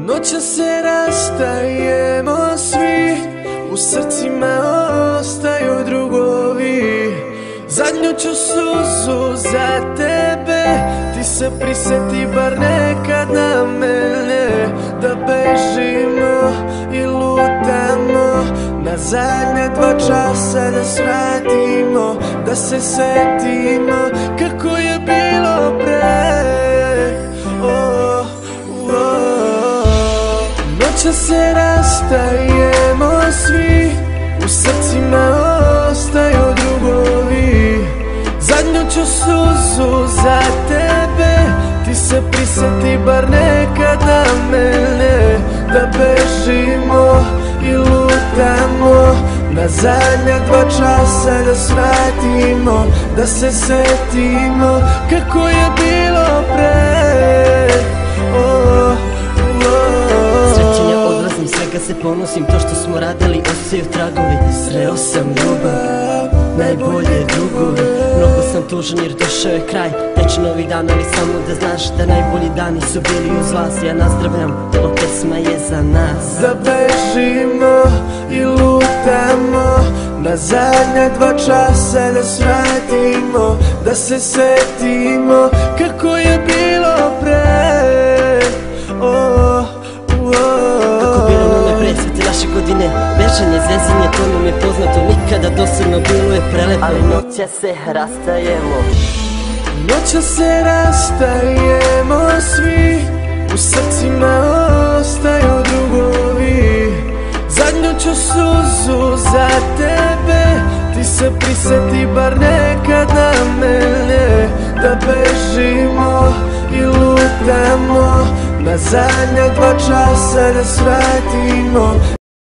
Noća se rastajemo svi, u srcima ostaju drugovi. Zadnju ću suzu za tebe, ti se prisjeti bar nekad na mene. Da bežimo i lutamo, na zadnje 2 časa da svratimo, da se setimo kako je bilo pre. Noća se rastajemo svi, u srcima ostaju drugovi. Zadnju ću suzu za tebe, ti se prisjeti bar nekad na mene. Da bežimo i lutamo, na zadnja 2 časa da svratimo, da se setimo kako je bilo pre. Svega se ponosim, to što smo radili osjećaju tragovi. Sreo sam ljubav, najbolje drugovi. Mnogo sam tužan jer došao je kraj, teče novi dan, ali samo da znaš da najbolji dani su bili uz vas. Ja nazdravljam, ova pesma je za nas. Da bežimo i lutamo, na zadnja 2 časa da svratimo, da se setimo kako je bilo pre. Naše godine, bežanje, zezanje, to nam je poznato. Nikada dosadno, bilo je prelepo, ali noća se rastajemo. Noća se rastajemo svi, u srcima ostaju drugovi. Zadnju ću suzu za tebe, ti se prisjeti bar nekad na mene. Da bežimo i lutamo, na zadnja 2 časa da svratimo.